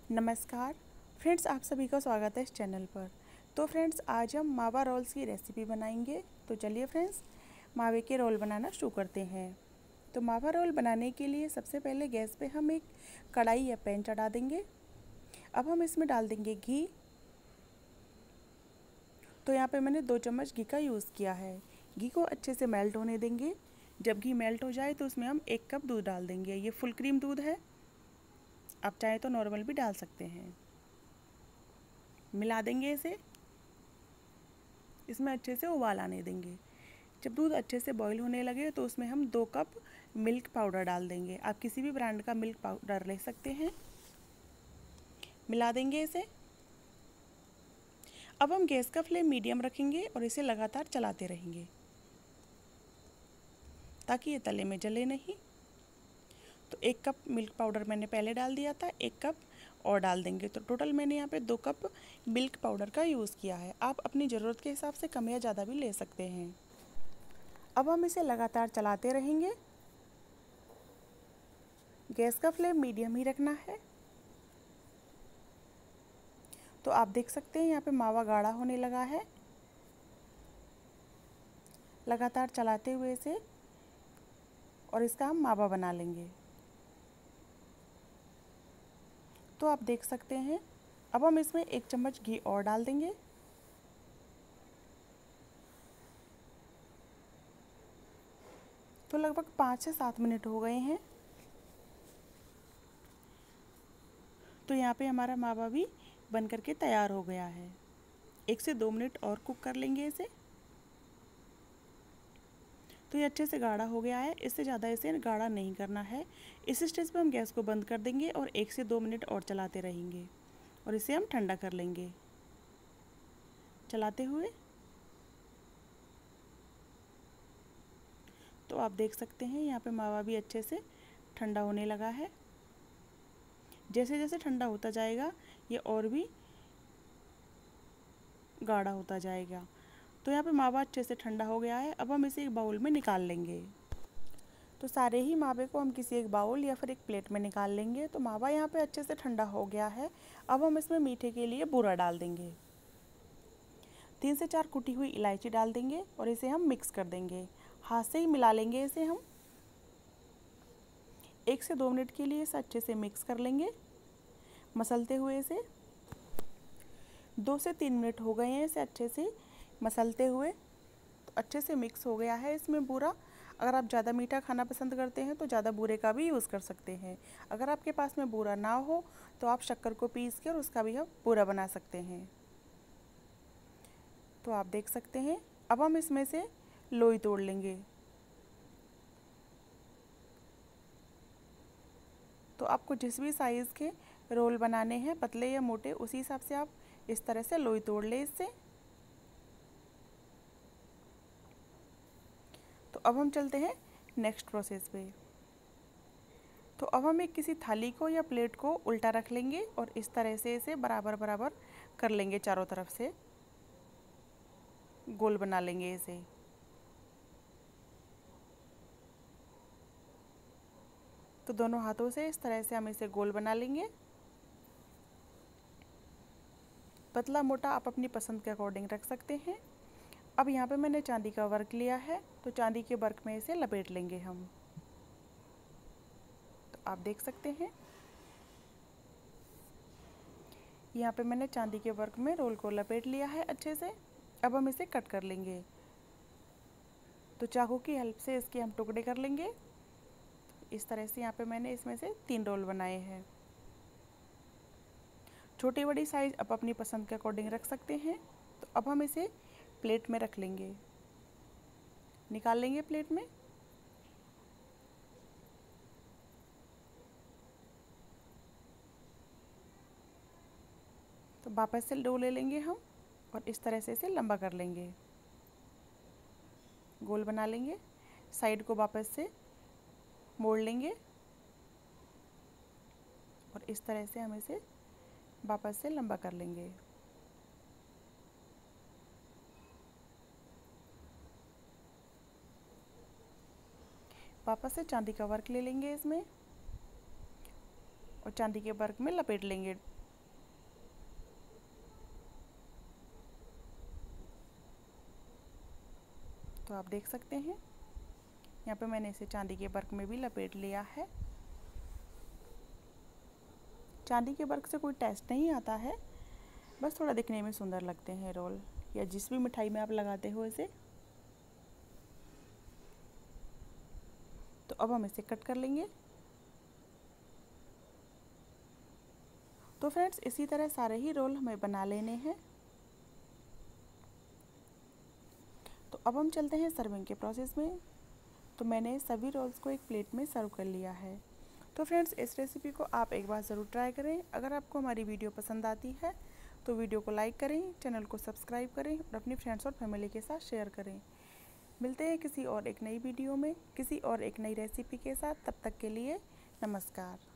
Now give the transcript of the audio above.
नमस्कार फ्रेंड्स, आप सभी का स्वागत है इस चैनल पर। तो फ्रेंड्स, आज हम मावा रोल्स की रेसिपी बनाएंगे। तो चलिए फ्रेंड्स, मावे के रोल बनाना शुरू करते हैं। तो मावा रोल बनाने के लिए सबसे पहले गैस पे हम एक कढ़ाई या पैन चढ़ा देंगे। अब हम इसमें डाल देंगे घी। तो यहाँ पे मैंने 2 चम्मच घी का यूज़ किया है। घी को अच्छे से मेल्ट होने देंगे। जब घी मेल्ट हो जाए तो उसमें हम 1 कप दूध डाल देंगे। ये फुल क्रीम दूध है, आप चाहे तो नॉर्मल भी डाल सकते हैं। मिला देंगे इसे। इसमें अच्छे से उबाल आने देंगे। जब दूध अच्छे से बॉईल होने लगे तो उसमें हम 2 कप मिल्क पाउडर डाल देंगे। आप किसी भी ब्रांड का मिल्क पाउडर ले सकते हैं। मिला देंगे इसे। अब हम गैस का फ्लेम मीडियम रखेंगे और इसे लगातार चलाते रहेंगे ताकि ये तले में जले नहीं। तो 1 कप मिल्क पाउडर मैंने पहले डाल दिया था, 1 कप और डाल देंगे। तो टोटल मैंने यहाँ पे 2 कप मिल्क पाउडर का यूज़ किया है। आप अपनी ज़रूरत के हिसाब से कम या ज़्यादा भी ले सकते हैं। अब हम इसे लगातार चलाते रहेंगे। गैस का फ्लेम मीडियम ही रखना है। तो आप देख सकते हैं यहाँ पे मावा गाढ़ा होने लगा है। लगातार चलाते हुए इसे और इसका हम मावा बना लेंगे। तो आप देख सकते हैं। अब हम इसमें 1 चम्मच घी और डाल देंगे। तो लगभग 5 से 7 मिनट हो गए हैं। तो यहाँ पे हमारा मावा भी बन करके तैयार हो गया है। 1 से 2 मिनट और कुक कर लेंगे इसे। तो ये अच्छे से गाढ़ा हो गया है। इससे ज़्यादा इसे गाढ़ा नहीं करना है। इस स्टेज पे हम गैस को बंद कर देंगे और 1 से 2 मिनट और चलाते रहेंगे और इसे हम ठंडा कर लेंगे चलाते हुए। तो आप देख सकते हैं यहाँ पे मावा भी अच्छे से ठंडा होने लगा है। जैसे जैसे ठंडा होता जाएगा ये और भी गाढ़ा होता जाएगा। तो यहाँ पे मावा अच्छे से ठंडा हो गया है। अब हम इसे एक बाउल में निकाल लेंगे। तो सारे ही मावे को हम किसी एक बाउल या फिर एक प्लेट में निकाल लेंगे। तो मावा यहाँ पे अच्छे से ठंडा हो गया है। अब हम इसमें मीठे के लिए बूरा डाल देंगे। 3 से 4 कुटी हुई इलायची डाल देंगे और इसे हम मिक्स कर देंगे। हाथ से ही मिला लेंगे इसे हम। 1 से 2 मिनट के लिए इसे अच्छे से मिक्स कर लेंगे मसलते हुए इसे। 2 से 3 मिनट हो गए हैं इसे अच्छे से मसलते हुए। तो अच्छे से मिक्स हो गया है इसमें बूरा। अगर आप ज़्यादा मीठा खाना पसंद करते हैं तो ज़्यादा बूरे का भी यूज़ कर सकते हैं। अगर आपके पास में बूरा ना हो तो आप शक्कर को पीस कर उसका भी आप बूरा बना सकते हैं। तो आप देख सकते हैं। अब हम इसमें से लोई तोड़ लेंगे। तो आपको जिस भी साइज़ के रोल बनाने हैं, पतले या मोटे, उसी हिसाब से आप इस तरह से लोई तोड़ लें इससे। तो अब हम चलते हैं नेक्स्ट प्रोसेस पे। तो अब हम एक किसी थाली को या प्लेट को उल्टा रख लेंगे और इस तरह से इसे बराबर बराबर कर लेंगे। चारों तरफ से गोल बना लेंगे इसे। तो दोनों हाथों से इस तरह से हम इसे गोल बना लेंगे। पतला मोटा आप अपनी पसंद के अकॉर्डिंग रख सकते हैं। अब यहाँ पे मैंने चांदी का वर्क लिया है। तो चांदी के वर्क में इसे लपेट लेंगे हम। तो आप देख सकते हैं यहाँ पे मैंने चांदी के वर्क में रोल को लपेट लिया है अच्छे से। अब हम इसे कट कर लेंगे। तो चाकू की हेल्प से इसके हम टुकड़े कर लेंगे। इस तरह से यहाँ पे मैंने इसमें से 3 रोल बनाए हैं। छोटी बड़ी साइज आप अपनी पसंद के अकॉर्डिंग रख सकते हैं। तो अब हम इसे प्लेट में रख लेंगे, निकाल लेंगे प्लेट में। तो वापस से डो ले लेंगे हम और इस तरह से इसे लंबा कर लेंगे, गोल बना लेंगे। साइड को वापस से मोड़ लेंगे और इस तरह से हम इसे वापस से लंबा कर लेंगे। वापस से चांदी का वर्क ले लेंगे इसमें और चांदी के वर्क में लपेट लेंगे आप देख सकते हैं। यहाँ पे मैंने इसे चांदी के वर्क में भी लपेट लिया है। चांदी के वर्क से कोई टेस्ट नहीं आता है, बस थोड़ा दिखने में सुंदर लगते हैं रोल, या जिस भी मिठाई में आप लगाते हो इसे। तो अब हम इसे कट कर लेंगे। तो फ्रेंड्स इसी तरह सारे ही रोल हमें बना लेने हैं। तो अब हम चलते हैं सर्विंग के प्रोसेस में। तो मैंने सभी रोल्स को एक प्लेट में सर्व कर लिया है। तो फ्रेंड्स इस रेसिपी को आप एक बार ज़रूर ट्राई करें। अगर आपको हमारी वीडियो पसंद आती है तो वीडियो को लाइक करें, चैनल को सब्सक्राइब करें और अपनी फ्रेंड्स और फैमिली के साथ शेयर करें। मिलते हैं किसी और एक नई वीडियो में, किसी और एक नई रेसिपी के साथ। तब तक के लिए नमस्कार।